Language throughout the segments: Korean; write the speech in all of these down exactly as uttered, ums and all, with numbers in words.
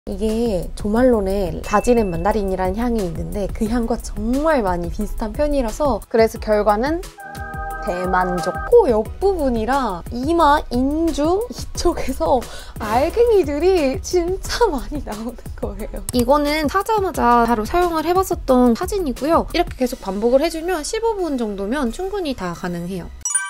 이게 조말론의 바질앤 만다린이라는 향이 있는데 그 향과 정말 많이 비슷한 편이라서 그래서 결과는 대만족. 코 옆부분이랑 이마, 인중 이쪽에서 알갱이들이 진짜 많이 나오는 거예요. 이거는 사자마자 바로 사용을 해봤었던 사진이고요. 이렇게 계속 반복을 해주면 십오 분 정도면 충분히 다 가능해요.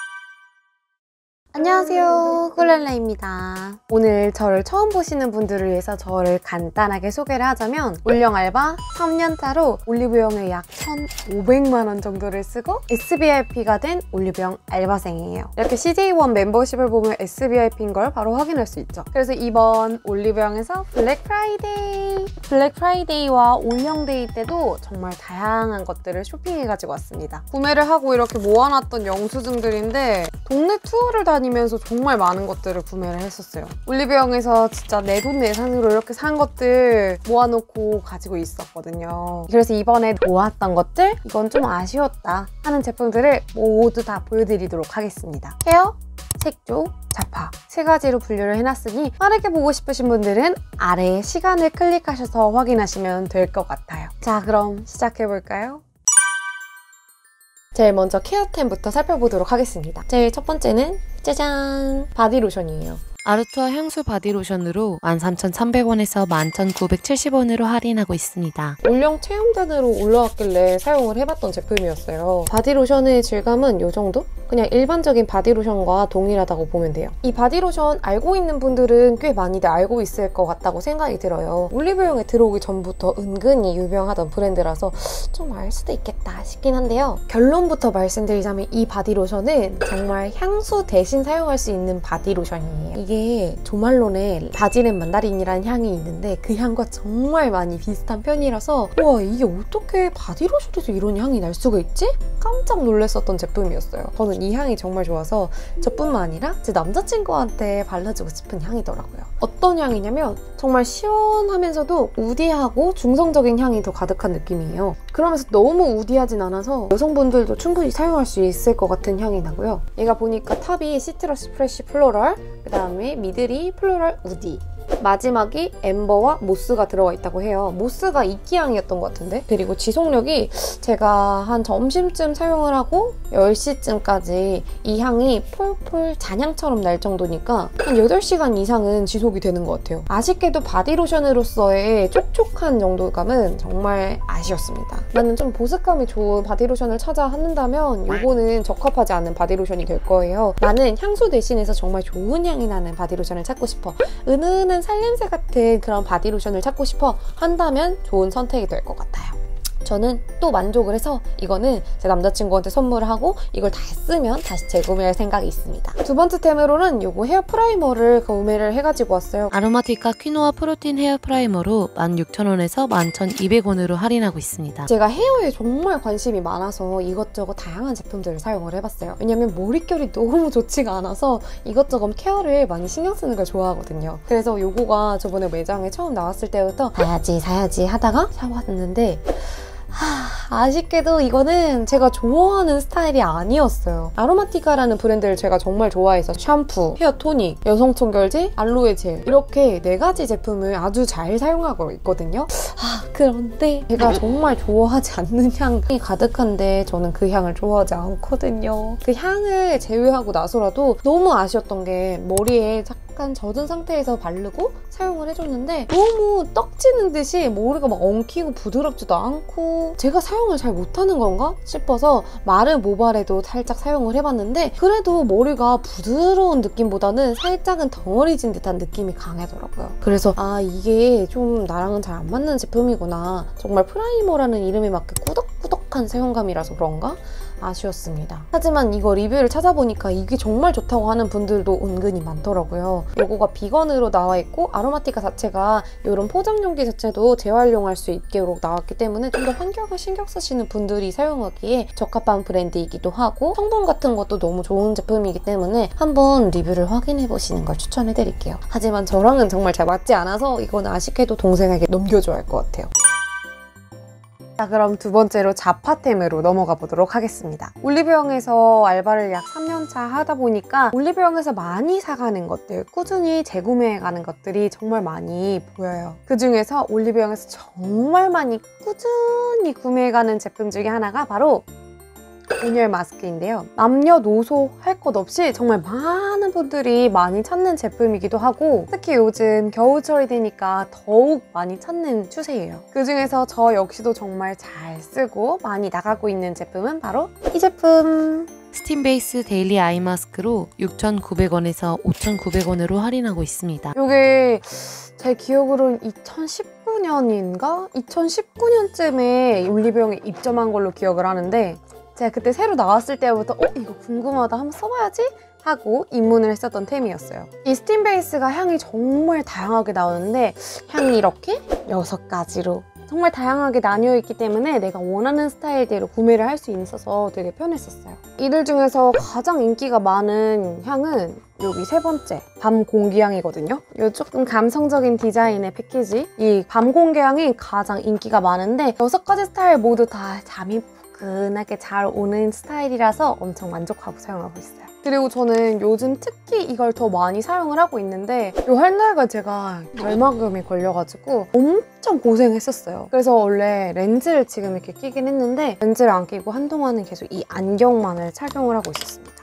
안녕하세요, 꿀렐레입니다. 오늘 저를 처음 보시는 분들을 위해서 저를 간단하게 소개를 하자면 올영 알바 삼 년차로 올리브영에 약 천오백만 원 정도를 쓰고 에스브이아이피가 된 올리브영 알바생이에요. 이렇게 씨제이원 멤버십을 보면 에스브이아이피인 걸 바로 확인할 수 있죠. 그래서 이번 올리브영에서 블랙 프라이데이, 블랙 프라이데이와 올영데이 때도 정말 다양한 것들을 쇼핑해가지고 왔습니다. 구매를 하고 이렇게 모아놨던 영수증들인데 동네 투어를 다 다니면서 정말 많은 것들을 구매를 했었어요. 올리브영에서 진짜 내돈내산으로 이렇게 산 것들 모아놓고 가지고 있었거든요. 그래서 이번에 모았던 것들, 이건 좀 아쉬웠다 하는 제품들을 모두 다 보여드리도록 하겠습니다. 헤어, 색조, 자파 세 가지로 분류를 해놨으니 빠르게 보고 싶으신 분들은 아래에 시간을 클릭하셔서 확인하시면 될 것 같아요. 자, 그럼 시작해볼까요? 제일 먼저 케어템부터 살펴보도록 하겠습니다. 제일 첫 번째는 짜잔! 바디로션이에요. 아르투아 향수 바디로션으로 만 삼천삼백 원에서 만 천구백칠십 원으로 할인하고 있습니다. 올영 체험단으로 올라왔길래 사용을 해봤던 제품이었어요. 바디로션의 질감은 이 정도? 그냥 일반적인 바디로션과 동일하다고 보면 돼요. 이 바디로션 알고 있는 분들은 꽤 많이들 알고 있을 것 같다고 생각이 들어요. 올리브영에 들어오기 전부터 은근히 유명하던 브랜드라서 좀 알 수도 있겠다 싶긴 한데요. 결론부터 말씀드리자면 이 바디로션은 정말 향수 대신 사용할 수 있는 바디로션이에요. 이게 조말론의 바질앤 만다린이라는 향이 있는데 그 향과 정말 많이 비슷한 편이라서 와, 이게 어떻게 바디로션에서 이런 향이 날 수가 있지? 깜짝 놀랐었던 제품이었어요. 저는 이 향이 정말 좋아서 저뿐만 아니라 제 남자친구한테 발라주고 싶은 향이더라고요. 어떤 향이냐면 정말 시원하면서도 우디하고 중성적인 향이 더 가득한 느낌이에요. 그러면서 너무 우디하진 않아서 여성분들도 충분히 사용할 수 있을 것 같은 향이 나고요. 얘가 보니까 탑이 시트러스 프레쉬 플로럴, 그 다음에 미들이 플로럴 우디, 마지막이 엠버와 모스가 들어가 있다고 해요. 모스가 이끼향이었던 것 같은데? 그리고 지속력이 제가 한 점심쯤 사용을 하고 열 시쯤까지 이 향이 폴폴 잔향처럼 날 정도니까 한 여덟 시간 이상은 지속이 되는 것 같아요. 아쉽게도 바디로션으로서의 촉촉한 정도감은 정말 아쉬웠습니다. 나는 좀 보습감이 좋은 바디로션을 찾아 한다면 이거는 적합하지 않은 바디로션이 될 거예요. 나는 향수 대신해서 정말 좋은 향이 나는 바디로션을 찾고 싶어. 은은한 살냄새 같은 그런 바디로션을 찾고 싶어 한다면 좋은 선택이 될 것 같아요. 저는 또 만족을 해서 이거는 제 남자친구한테 선물을 하고 이걸 다 쓰면 다시 재구매할 생각이 있습니다. 두 번째 템으로는 이거 헤어 프라이머를 구매를 해가지고 왔어요. 아로마티카 퀴노아 프로틴 헤어 프라이머로 만 육천 원에서 만 천이백 원으로 할인하고 있습니다. 제가 헤어에 정말 관심이 많아서 이것저것 다양한 제품들을 사용을 해봤어요. 왜냐면 머릿결이 너무 좋지가 않아서 이것저것 케어를 많이 신경 쓰는 걸 좋아하거든요. 그래서 이거가 저번에 매장에 처음 나왔을 때부터 사야지 사야지 하다가 사봤는데 하, 아쉽게도 이거는 제가 좋아하는 스타일이 아니었어요. 아로마티카라는 브랜드를 제가 정말 좋아해서 샴푸, 헤어 토닉, 여성 청결제, 알로에 젤 이렇게 네 가지 제품을 아주 잘 사용하고 있거든요. 하, 그런데 제가 정말 좋아하지 않는 향이 가득한데 저는 그 향을 좋아하지 않거든요. 그 향을 제외하고 나서라도 너무 아쉬웠던 게 머리에 약간 젖은 상태에서 바르고 사용을 해줬는데 너무 떡지는 듯이 머리가 막 엉키고 부드럽지도 않고 제가 사용을 잘 못하는 건가 싶어서 마른 모발에도 살짝 사용을 해봤는데 그래도 머리가 부드러운 느낌보다는 살짝은 덩어리진 듯한 느낌이 강하더라고요. 그래서 아, 이게 좀 나랑은 잘 안 맞는 제품이구나. 정말 프라이머라는 이름에 맞게 꾸덕꾸덕한 사용감이라서 그런가? 아쉬웠습니다. 하지만 이거 리뷰를 찾아보니까 이게 정말 좋다고 하는 분들도 은근히 많더라고요. 요거가 비건으로 나와 있고 아로마티카 자체가 이런 포장용기 자체도 재활용할 수 있도록 나왔기 때문에 좀 더 환경을 신경 쓰시는 분들이 사용하기에 적합한 브랜드이기도 하고 성분 같은 것도 너무 좋은 제품이기 때문에 한번 리뷰를 확인해보시는 걸 추천해드릴게요. 하지만 저랑은 정말 잘 맞지 않아서 이건 아쉽게도 동생에게 넘겨줘야 할 것 같아요. 자, 그럼 두 번째로 자파템으로 넘어가 보도록 하겠습니다. 올리브영에서 알바를 약 삼 년 차 하다 보니까 올리브영에서 많이 사가는 것들, 꾸준히 재구매해가는 것들이 정말 많이 보여요. 그 중에서 올리브영에서 정말 많이 꾸준히 구매해가는 제품 중에 하나가 바로 온열 마스크인데요. 남녀노소 할 것 없이 정말 많은 분들이 많이 찾는 제품이기도 하고, 특히 요즘 겨울철이 되니까 더욱 많이 찾는 추세예요. 그 중에서 저 역시도 정말 잘 쓰고 많이 나가고 있는 제품은 바로 이 제품! 스팀 베이스 데일리 아이 마스크로 육천구백 원에서 오천구백 원으로 할인하고 있습니다. 이게 제 기억으로는 이천십구 년인가? 이천십구 년쯤에 올리브영에 입점한 걸로 기억을 하는데, 제가 그때 새로 나왔을 때부터 어? 이거 궁금하다, 한번 써봐야지? 하고 입문을 했었던 템이었어요. 이 스팀 베이스가 향이 정말 다양하게 나오는데, 향이 이렇게 여섯 가지로 정말 다양하게 나뉘어 있기 때문에 내가 원하는 스타일대로 구매를 할 수 있어서 되게 편했었어요. 이들 중에서 가장 인기가 많은 향은 여기 세 번째, 밤 공기향이거든요. 이 조금 감성적인 디자인의 패키지, 이 밤 공기향이 가장 인기가 많은데 여섯 가지 스타일 모두 다 잠이 푸근하게 잘 오는 스타일이라서 엄청 만족하고 사용하고 있어요. 그리고 저는 요즘 특히 이걸 더 많이 사용을 하고 있는데, 이 한 달간 제가 결막염이 걸려가지고 엄청 고생했었어요. 그래서 원래 렌즈를 지금 이렇게 끼긴 했는데 렌즈를 안 끼고 한동안은 계속 이 안경만을 착용을 하고 있었습니다.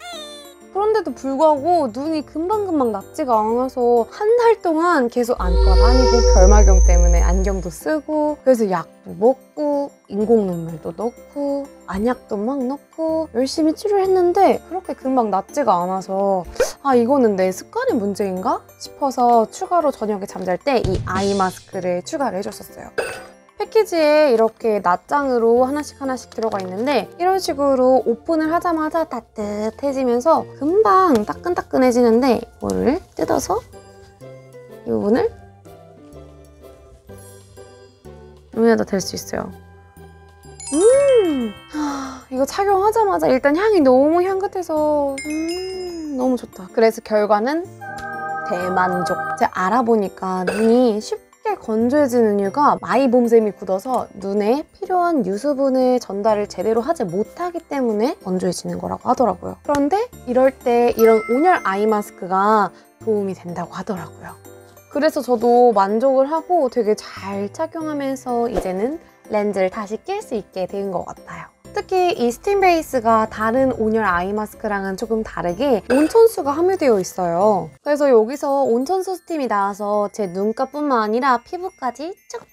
그런데도 불구하고 눈이 금방금방 낫지가 않아서 한 달 동안 계속 안과 다니고, 결막염 때문에 안경도 쓰고, 그래서 약도 먹고 인공 눈물도 넣고 안약도 막 넣고 열심히 치료했는데 그렇게 금방 낫지가 않아서 아, 이거는 내 습관의 문제인가 싶어서 추가로 저녁에 잠잘 때 이 아이 마스크를 추가를 해줬었어요. 패키지에 이렇게 낱장으로 하나씩 하나씩 들어가 있는데, 이런 식으로 오픈을 하자마자 따뜻해지면서 금방 따끈따끈해지는데, 이거를 뜯어서 이 부분을 눈에다 댈 수 있어요. 음, 하, 이거 착용하자마자 일단 향이 너무 향긋해서 음, 너무 좋다. 그래서 결과는 대만족. 제가 알아보니까 눈이 쉽게 건조해지는 이유가 마이봄샘이 굳어서 눈에 필요한 유수분을 전달을 제대로 하지 못하기 때문에 건조해지는 거라고 하더라고요. 그런데 이럴 때 이런 온열 아이 마스크가 도움이 된다고 하더라고요. 그래서 저도 만족을 하고 되게 잘 착용하면서 이제는 렌즈를 다시 낄 수 있게 된 것 같아요. 특히 이 스팀 베이스가 다른 온열 아이 마스크랑은 조금 다르게 온천수가 함유되어 있어요. 그래서 여기서 온천수 스팀이 나와서 제 눈가뿐만 아니라 피부까지 쭉쭉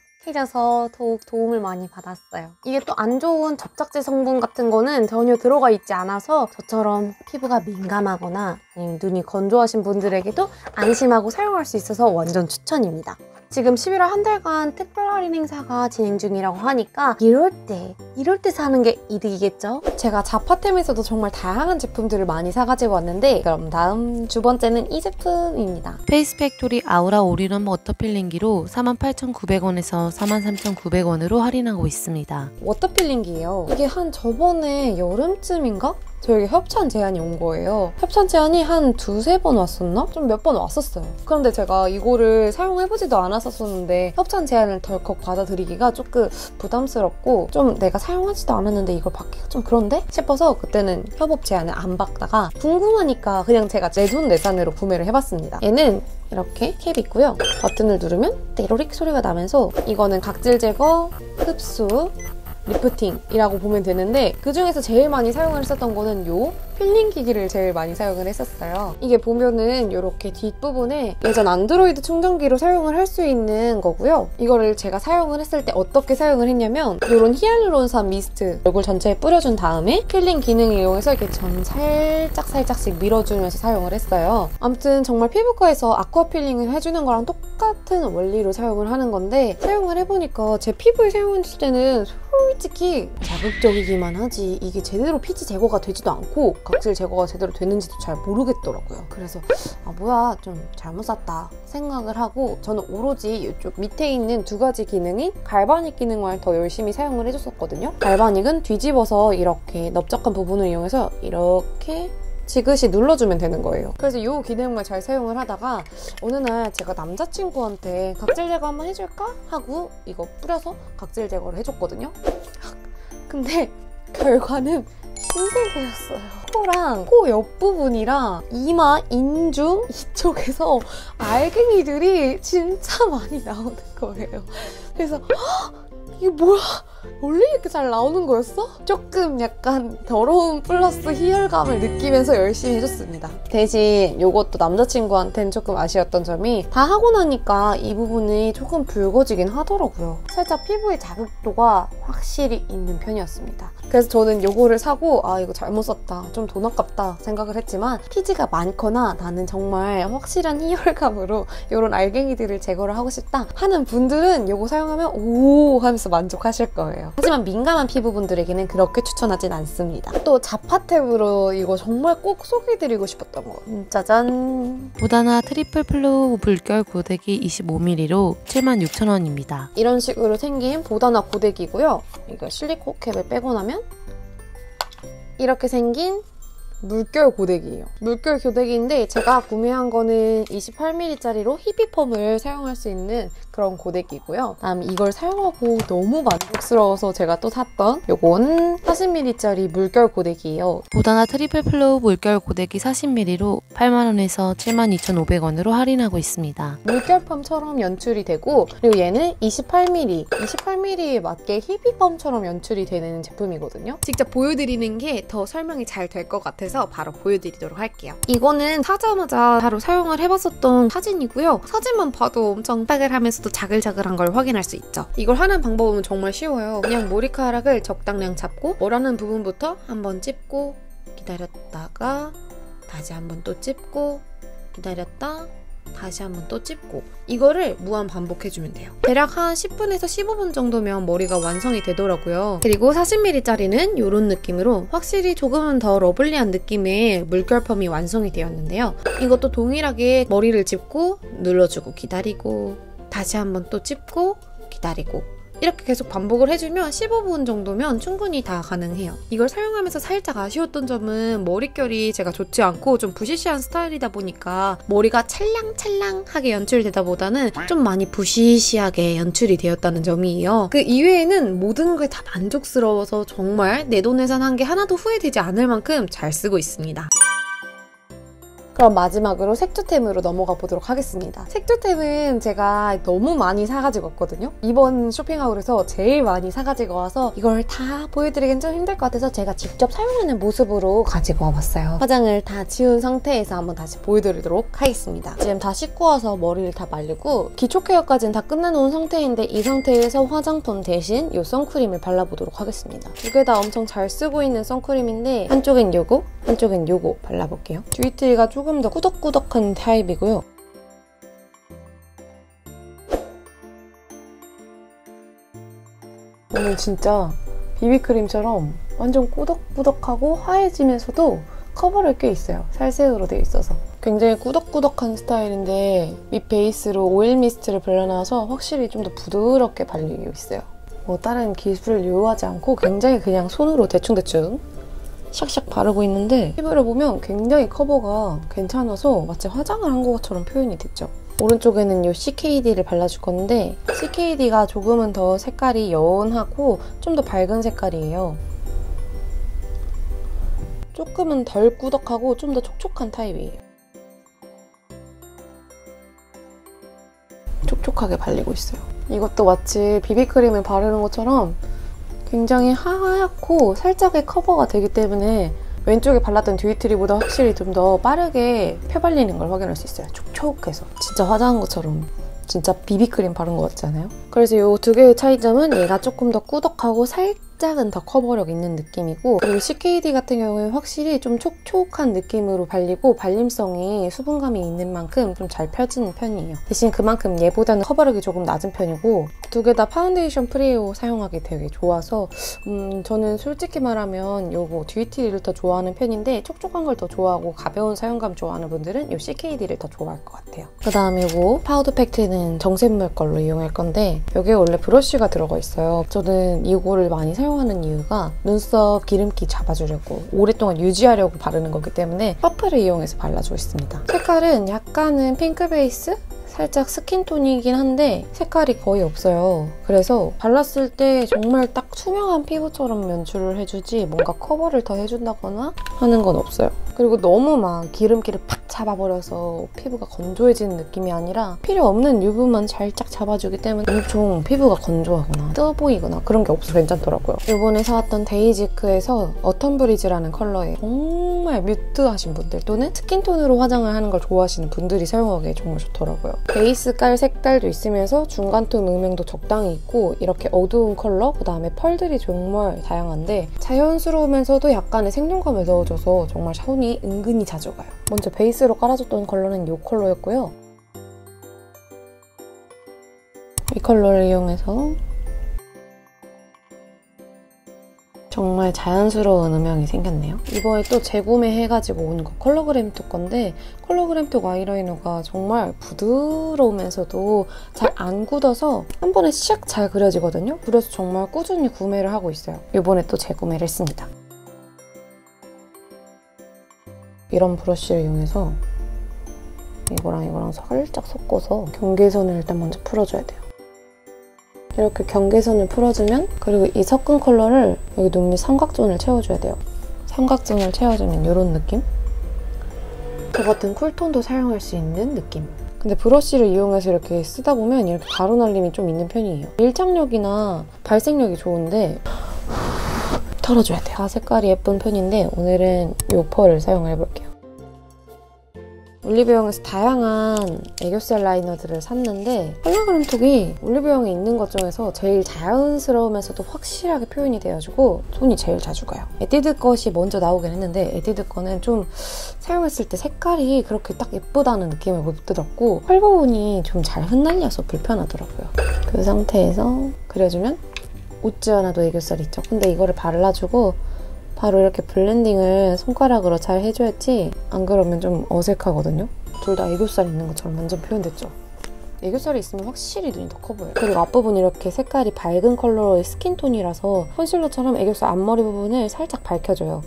해져서 더욱 도움을 많이 받았어요. 이게 또 안 좋은 접착제 성분 같은 거는 전혀 들어가 있지 않아서 저처럼 피부가 민감하거나 아니면 눈이 건조하신 분들에게도 안심하고 사용할 수 있어서 완전 추천입니다. 지금 십일월 한 달간 특별 할인 행사가 진행 중이라고 하니까 이럴 때, 이럴 때 사는 게 이득이겠죠? 제가 자파템에서도 정말 다양한 제품들을 많이 사가지고 왔는데, 그럼 다음 두 번째는 이 제품입니다. 페이스 팩토리 아우라 올인원 워터 필링기로 사만 팔천구백 원에서 사만 삼천구백 원으로 할인하고 있습니다. 워터 필링기예요. 이게 한 저번에 여름쯤인가? 저에게 협찬 제안이 온 거예요. 협찬 제안이 한 두세 번 왔었나? 좀 몇 번 왔었어요. 그런데 제가 이거를 사용해보지도 않았었는데 협찬 제안을 덜컥 받아들이기가 조금 부담스럽고, 좀 내가 사용하지도 않았는데 이걸 받기가 좀 그런데? 싶어서 그때는 협업 제안을 안 받다가 궁금하니까 그냥 제가 내돈내산으로 구매를 해봤습니다. 얘는 이렇게 캡이 있고요. 버튼을 누르면 떼로릭 소리가 나면서, 이거는 각질 제거, 흡수, 리프팅이라고 보면 되는데, 그 중에서 제일 많이 사용을 했었던 거는 요 필링 기기를 제일 많이 사용을 했었어요. 이게 보면은 이렇게 뒷부분에 예전 안드로이드 충전기로 사용을 할 수 있는 거고요. 이거를 제가 사용을 했을 때 어떻게 사용을 했냐면, 이런 히알루론산 미스트 얼굴 전체에 뿌려준 다음에 필링 기능을 이용해서 이렇게 전 살짝 살짝씩 밀어주면서 사용을 했어요. 아무튼 정말 피부과에서 아쿠아 필링을 해주는 거랑 똑같은 원리로 사용을 하는 건데, 사용을 해보니까 제 피부에 사용했을 때는 솔직히 자극적이기만 하지 이게 제대로 피지 제거가 되지도 않고 각질 제거가 제대로 되는지도 잘 모르겠더라고요. 그래서 아 뭐야 좀 잘못 샀다 생각을 하고, 저는 오로지 이쪽 밑에 있는 두 가지 기능인 갈바닉 기능만 더 열심히 사용을 해줬었거든요. 갈바닉은 뒤집어서 이렇게 넓적한 부분을 이용해서 이렇게 지그시 눌러주면 되는 거예요. 그래서 이 기능만 잘 사용을 하다가 어느 날 제가 남자친구한테 각질 제거 한번 해줄까? 하고 이거 뿌려서 각질 제거를 해줬거든요. 근데 결과는 흰색이었어요. 코랑 코 옆부분이랑 이마, 인중 이쪽에서 알갱이들이 진짜 많이 나오는 거예요. 그래서 헉! 이게 뭐야? 원래 이렇게 잘 나오는 거였어? 조금 약간 더러움 플러스 희열감을 느끼면서 열심히 해줬습니다. 대신 이것도 남자친구한테는 조금 아쉬웠던 점이 다 하고 나니까 이 부분이 조금 붉어지긴 하더라고요. 살짝 피부의 자극도가 확실히 있는 편이었습니다. 그래서 저는 이거를 사고 아 이거 잘못 샀다, 좀 돈 아깝다 생각을 했지만 피지가 많거나 나는 정말 확실한 희열감으로 이런 알갱이들을 제거를 하고 싶다 하는 분들은 이거 사용하면 오 하면서 만족하실 거예요. 하지만 민감한 피부분들에게는 그렇게 추천하진 않습니다. 또 자파템으로 이거 정말 꼭 소개해드리고 싶었던 거. 음, 짜잔! 보다나 트리플 플로우 물결 고데기 이십오 밀리리터로 칠만 육천 원입니다. 이런 식으로 생긴 보다나 고데기고요. 이거 실리콘 캡을 빼고 나면 이렇게 생긴 물결 고데기예요. 물결 고데기인데 제가 구매한 거는 이십팔 밀리리터짜리로 히피펌을 사용할 수 있는 그런 고데기고요. 다음 이걸 사용하고 너무 만족스러워서 제가 또 샀던 요건 사십 밀리리터짜리 물결 고데기예요. 보다나 트리플 플로우 물결 고데기 사십 밀리리터로 팔만 원에서 칠만 이천오백 원으로 할인하고 있습니다. 물결펌처럼 연출이 되고 그리고 얘는 이십팔 밀리리터, 이십팔 밀리리터에 맞게 히피펌처럼 연출이 되는 제품이거든요. 직접 보여드리는 게 더 설명이 잘 될 것 같아서 바로 보여드리도록 할게요. 이거는 사자마자 바로 사용을 해봤었던 사진이고요. 사진만 봐도 엄청 따글하면서도 자글자글한 걸 확인할 수 있죠. 이걸 하는 방법은 정말 쉬워요. 그냥 머리카락을 적당량 잡고 원하는 부분부터 한번 찝고 기다렸다가 다시 한번 또 찝고 기다렸다 다시 한번 또 찝고 이거를 무한 반복해주면 돼요. 대략 한 십 분에서 십오 분 정도면 머리가 완성이 되더라고요. 그리고 사십 밀리리터짜리는 이런 느낌으로 확실히 조금은 더 러블리한 느낌의 물결펌이 완성이 되었는데요. 이것도 동일하게 머리를 짚고 눌러주고 기다리고 다시 한번 또 찝고 기다리고 이렇게 계속 반복을 해주면 십오 분 정도면 충분히 다 가능해요. 이걸 사용하면서 살짝 아쉬웠던 점은 머릿결이 제가 좋지 않고 좀 부시시한 스타일이다 보니까 머리가 찰랑찰랑하게 연출되다 보다는 좀 많이 부시시하게 연출이 되었다는 점이에요. 그 이외에는 모든 게 다 만족스러워서 정말 내돈내산한 게 하나도 후회되지 않을 만큼 잘 쓰고 있습니다. 그럼 마지막으로 색조템으로 넘어가 보도록 하겠습니다. 색조템은 제가 너무 많이 사가지고 왔거든요. 이번 쇼핑하울에서 제일 많이 사가지고 와서 이걸 다 보여드리긴 좀 힘들 것 같아서 제가 직접 사용하는 모습으로 가지고 와봤어요. 화장을 다 지운 상태에서 한번 다시 보여드리도록 하겠습니다. 지금 다 씻고 와서 머리를 다 말리고 기초 케어까지는 다 끝내놓은 상태인데 이 상태에서 화장품 대신 이 선크림을 발라보도록 하겠습니다. 두 개 다 엄청 잘 쓰고 있는 선크림인데 한쪽엔 요거, 한쪽엔 요거 발라볼게요. 듀이트리가 조금 더 꾸덕꾸덕한 타입이고요. 오늘 진짜 비비크림처럼 완전 꾸덕꾸덕하고 하얘지면서도 커버력이 꽤 있어요. 살색으로 되어 있어서. 굉장히 꾸덕꾸덕한 스타일인데 밑 베이스로 오일 미스트를 발라놔서 확실히 좀 더 부드럽게 발리고 있어요. 뭐 다른 기술을 요하지 않고 굉장히 그냥 손으로 대충대충 샥샥 바르고 있는데 피부를 보면 굉장히 커버가 괜찮아서 마치 화장을 한 것처럼 표현이 됐죠. 오른쪽에는 이 씨케이디를 발라줄 건데 씨케이디가 조금은 더 색깔이 연하고 좀 더 밝은 색깔이에요. 조금은 덜 꾸덕하고 좀 더 촉촉한 타입이에요. 촉촉하게 발리고 있어요. 이것도 마치 비비크림을 바르는 것처럼 굉장히 하얗고 살짝의 커버가 되기 때문에 왼쪽에 발랐던 듀이트리보다 확실히 좀 더 빠르게 펴발리는 걸 확인할 수 있어요. 촉촉해서. 진짜 화장한 것처럼 진짜 비비크림 바른 것 같지 않아요? 그래서 이 두 개의 차이점은 얘가 조금 더 꾸덕하고 살짝은 더 커버력 있는 느낌이고 그리고 씨케이디 같은 경우는 확실히 좀 촉촉한 느낌으로 발리고 발림성이 수분감이 있는 만큼 좀 잘 펴지는 편이에요. 대신 그만큼 얘보다는 커버력이 조금 낮은 편이고 두 개 다 파운데이션 프리로 사용하기 되게 좋아서 음, 저는 솔직히 말하면 요거 듀이트리를 더 좋아하는 편인데 촉촉한 걸 더 좋아하고 가벼운 사용감 좋아하는 분들은 이 씨케이디를 더 좋아할 것 같아요. 그 다음에 요거 파우더 팩트는 정샘물 걸로 이용할 건데 여기에 원래 브러쉬가 들어가 있어요. 저는 이거를 많이 사용 사용하는 이유가 눈썹 기름기 잡아주려고 오랫동안 유지하려고 바르는 거기 때문에 퍼프를 이용해서 발라주고 있습니다. 색깔은 약간은 핑크 베이스? 살짝 스킨톤이긴 한데 색깔이 거의 없어요. 그래서 발랐을 때 정말 딱 투명한 피부처럼 연출을 해주지 뭔가 커버를 더 해준다거나 하는 건 없어요. 그리고 너무 막 기름기를 팍 잡아버려서 피부가 건조해지는 느낌이 아니라 필요 없는 유분만 살짝 잡아주기 때문에 엄청 피부가 건조하거나 뜨어 보이거나 그런 게 없어서 괜찮더라고요. 이번에 사왔던 데이지크에서 어텀 브리즈라는 컬러에 정말 뮤트하신 분들 또는 스킨톤으로 화장을 하는 걸 좋아하시는 분들이 사용하기에 정말 좋더라고요. 베이스 깔 색깔도 있으면서 중간톤 음영도 적당히 있고 이렇게 어두운 컬러, 그 다음에 펄들이 정말 다양한데 자연스러우면서도 약간의 생동감을 넣어줘서 정말 손이 은근히 자주 가요. 먼저 베이스로 깔아줬던 컬러는 이 컬러였고요. 이 컬러를 이용해서 정말 자연스러운 음영이 생겼네요. 이번에 또 재구매해가지고 온 거 컬러그램톡 건데 컬러그램톡 아이라이너가 정말 부드러우면서도 잘 안 굳어서 한 번에 샥 잘 그려지거든요. 그래서 정말 꾸준히 구매를 하고 있어요. 이번에 또 재구매를 했습니다. 이런 브러쉬를 이용해서 이거랑 이거랑 살짝 섞어서 경계선을 일단 먼저 풀어줘야 돼요. 이렇게 경계선을 풀어주면 그리고 이 섞은 컬러를 여기 눈 밑 삼각존을 채워줘야 돼요. 삼각존을 채워주면 이런 느낌? 저 같은 쿨톤도 사용할 수 있는 느낌. 근데 브러쉬를 이용해서 이렇게 쓰다 보면 이렇게 가루날림이 좀 있는 편이에요. 밀착력이나 발색력이 좋은데 털어줘야 돼요. 다 색깔이 예쁜 편인데 오늘은 이 펄을 사용해볼게요. 올리브영에서 다양한 애교살 라이너들을 샀는데 컬러그램톡이 올리브영에 있는 것 중에서 제일 자연스러우면서도 확실하게 표현이 돼가지고 손이 제일 자주 가요. 에뛰드 것이 먼저 나오긴 했는데 에뛰드 거는 좀 사용했을 때 색깔이 그렇게 딱 예쁘다는 느낌을 못 들었고 펄 부분이 좀 잘 흩날려서 불편하더라고요. 그 상태에서 그려주면 웃지 않아도 애교살 있죠? 근데 이거를 발라주고 바로 이렇게 블렌딩을 손가락으로 잘 해줘야지 안 그러면 좀 어색하거든요? 둘 다 애교살 있는 것처럼 완전 표현됐죠? 애교살이 있으면 확실히 눈이 더 커 보여요. 그리고 앞부분 이렇게 색깔이 밝은 컬러의 스킨톤이라서 컨실러처럼 애교살 앞머리 부분을 살짝 밝혀줘요.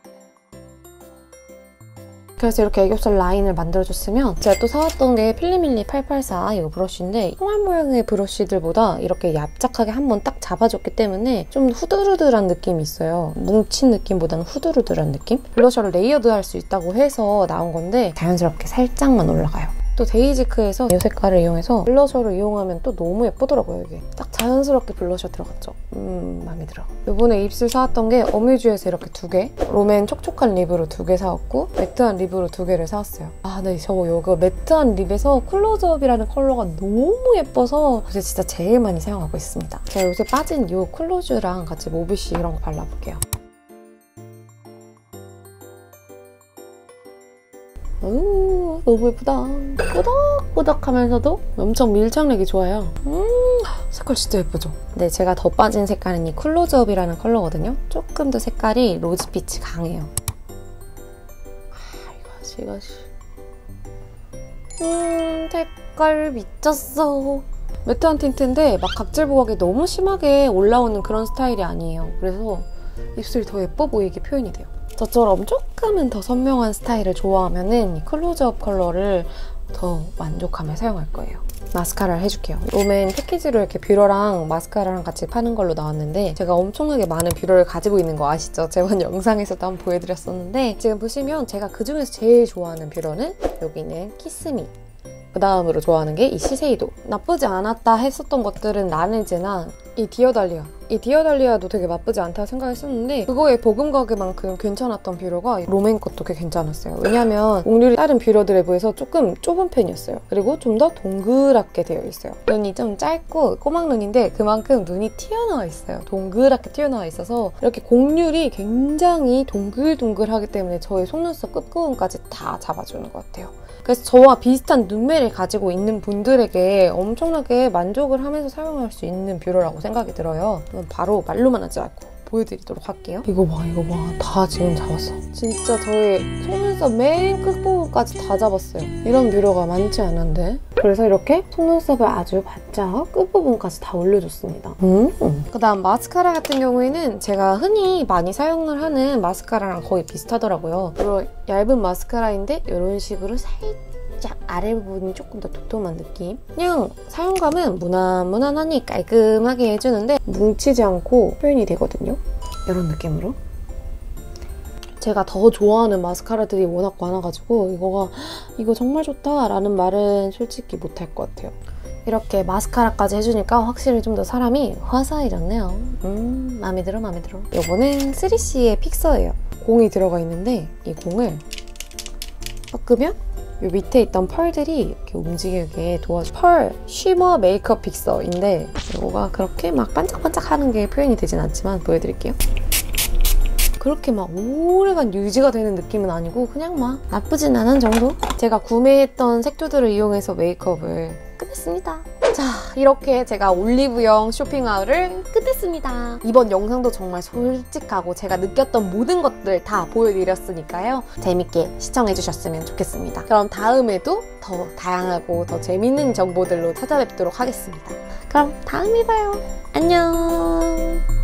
그래서 이렇게 애교살 라인을 만들어줬으면 제가 또 사왔던 게 필리밀리 팔팔사 이 브러쉬인데 총알 모양의 브러쉬들보다 이렇게 얍작하게 한번 딱 잡아줬기 때문에 좀 후드르드한 느낌이 있어요. 뭉친 느낌보다는 후드르드한 느낌? 블러셔를 레이어드할 수 있다고 해서 나온 건데 자연스럽게 살짝만 올라가요. 또 데이지크에서 이 색깔을 이용해서 블러셔를 이용하면 또 너무 예쁘더라고요. 이게 딱 자연스럽게 블러셔 들어갔죠. 음 마음에 들어. 이번에 입술 사왔던 게 어뮤즈에서 이렇게 두 개, 롬앤 촉촉한 립으로 두 개 사왔고 매트한 립으로 두 개를 사왔어요. 아 네, 저거 이거 매트한 립에서 클로즈업이라는 컬러가 너무 예뻐서 요새 진짜 제일 많이 사용하고 있습니다. 제가 요새 빠진 이 클로즈랑 같이 모비시 이런 거 발라볼게요. 오, 너무 예쁘다. 꾸덕꾸덕하면서도 엄청 밀착력이 좋아요. 음, 색깔 진짜 예쁘죠? 네, 제가 더 빠진 색깔은 이 클로즈업이라는 컬러거든요. 조금 더 색깔이 로즈빛이 강해요. 아, 이거지, 이거지. 음, 색깔 미쳤어. 매트한 틴트인데 막 각질 부각이 너무 심하게 올라오는 그런 스타일이 아니에요. 그래서 입술이 더 예뻐 보이게 표현이 돼요. 저처럼 조금은 더 선명한 스타일을 좋아하면은 이 클로즈업 컬러를 더 만족하며 사용할 거예요. 마스카라를 해줄게요. 롬앤 패키지로 이렇게 뷰러랑 마스카라랑 같이 파는 걸로 나왔는데 제가 엄청나게 많은 뷰러를 가지고 있는 거 아시죠? 저번 영상에서도 한번 보여드렸었는데 지금 보시면 제가 그중에서 제일 좋아하는 뷰러는 여기는 키스미. 그 다음으로 좋아하는 게 이 시세이도. 나쁘지 않았다 했었던 것들은 라네즈나 이 디어달리아. 이 디어달리아도 되게 나쁘지 않다고 생각했었는데 그거의 버금가게만큼 괜찮았던 뷰러가 롬앤 것도 꽤 괜찮았어요. 왜냐면 옥률이 다른 뷰러들에 비해서 조금 좁은 편이었어요. 그리고 좀 더 동그랗게 되어 있어요. 눈이 좀 짧고 꼬막눈인데 그만큼 눈이 튀어나와 있어요. 동그랗게 튀어나와 있어서 이렇게 곡률이 굉장히 동글동글하기 때문에 저의 속눈썹 끝부분까지 다 잡아주는 것 같아요. 그래서 저와 비슷한 눈매를 가지고 있는 분들에게 엄청나게 만족을 하면서 사용할 수 있는 뷰러라고 생각이 들어요. 바로 말로만 하지 않고 보여드리도록 할게요. 이거 봐, 이거 봐. 다 지금 잡았어. 진짜 저의 속눈썹 맨 끝부분까지 다 잡았어요. 이런 뷰러가 많지 않은데. 그래서 이렇게 속눈썹을 아주 바짝 끝부분까지 다 올려줬습니다. 음. 그다음 마스카라 같은 경우에는 제가 흔히 많이 사용을 하는 마스카라랑 거의 비슷하더라고요. 이런 얇은 마스카라인데 이런 식으로 살짝 아래 부분이 조금 더 도톰한 느낌. 그냥 사용감은 무난무난하니 깔끔하게 해주는데 뭉치지 않고 표현이 되거든요. 이런 느낌으로. 제가 더 좋아하는 마스카라들이 워낙 많아가지고 이거가 이거 정말 좋다 라는 말은 솔직히 못할 것 같아요. 이렇게 마스카라까지 해주니까 확실히 좀 더 사람이 화사해졌네요. 음, 마음에 들어, 마음에 들어. 이거는 쓰리씨의 픽서예요. 공이 들어가 있는데 이 공을 꺾으면 이 밑에 있던 펄들이 이렇게 움직이게 도와줘. 펄 쉬머 메이크업 픽서인데 이거가 그렇게 막 반짝반짝하는 게 표현이 되진 않지만 보여드릴게요. 그렇게 막 오래간 유지가 되는 느낌은 아니고 그냥 막 나쁘진 않은 정도? 제가 구매했던 색조들을 이용해서 메이크업을 끝냈습니다. 자, 이렇게 제가 올리브영 쇼핑하울을 끝냈습니다. 이번 영상도 정말 솔직하고 제가 느꼈던 모든 것들 다 보여드렸으니까요. 재밌게 시청해주셨으면 좋겠습니다. 그럼 다음에도 더 다양하고 더 재밌는 정보들로 찾아뵙도록 하겠습니다. 그럼 다음에 봐요. 안녕!